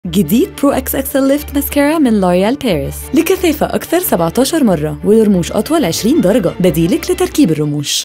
جديد برو اكس اكسل ليفت ماسكارا من لوريال باريس لكثافة أكثر 17 مرة ولرموش أطول 20 درجة، بديلك لتركيب الرموش.